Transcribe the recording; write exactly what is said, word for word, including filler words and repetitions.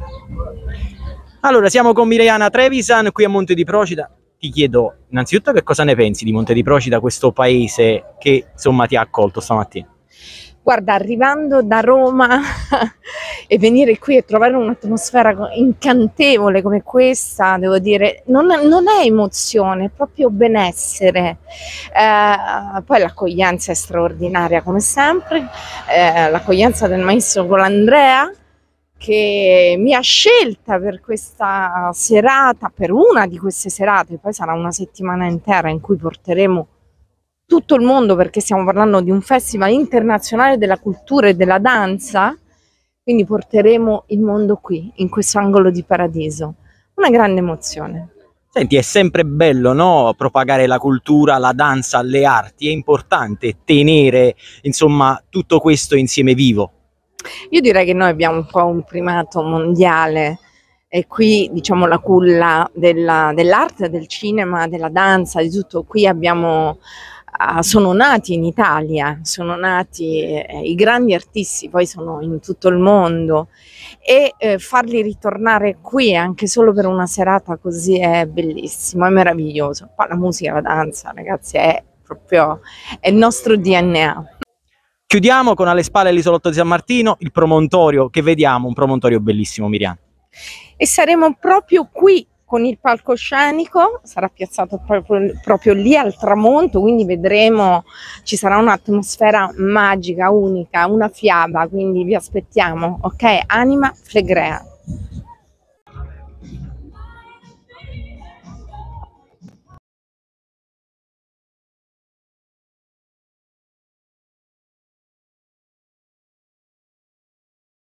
Allora, siamo con Miriana Trevisan qui a Monte di Procida. Ti chiedo innanzitutto che cosa ne pensi di Monte di Procida, questo paese che insomma ti ha accolto stamattina. Guarda, arrivando da Roma e venire qui e trovare un'atmosfera incantevole come questa, devo dire, non, non è emozione, è proprio benessere. Eh, poi l'accoglienza è straordinaria come sempre, eh, l'accoglienza del maestro Colandrea, che mi ha scelta per questa serata, per una di queste serate, poi sarà una settimana intera in cui porteremo tutto il mondo, perché stiamo parlando di un festival internazionale della cultura e della danza, quindi porteremo il mondo qui, in questo angolo di paradiso. Una grande emozione. Senti, è sempre bello, no? Propagare la cultura, la danza, le arti, è importante tenere, insomma, tutto questo insieme vivo. Io direi che noi abbiamo un po' un primato mondiale e qui, diciamo, la culla dell'arte, del cinema, della danza, di tutto. Qui abbiamo, uh, sono nati in Italia, sono nati eh, i grandi artisti, poi sono in tutto il mondo, e eh, farli ritornare qui anche solo per una serata così è bellissimo, è meraviglioso. Poi la musica, la danza, ragazzi, è proprio è il nostro D N A. Chiudiamo con alle spalle l'isolotto di San Martino, il promontorio che vediamo, un promontorio bellissimo, Miriam. E saremo proprio qui con il palcoscenico, sarà piazzato proprio, proprio lì al tramonto, quindi vedremo, ci sarà un'atmosfera magica, unica, una fiaba, quindi vi aspettiamo, ok? Anima Flegrea.